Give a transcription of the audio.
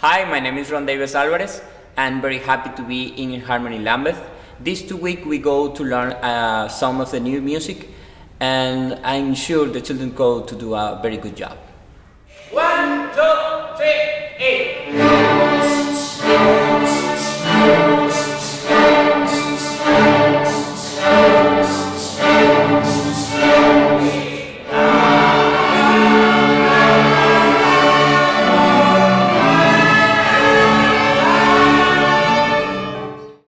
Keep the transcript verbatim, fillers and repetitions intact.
Hi, my name is Ron Davis Alvarez and very happy to be in Harmony Lambeth. This two week we go to learn uh, some of the new music, and I'm sure the children go to do a very good job. One, two, three, eight.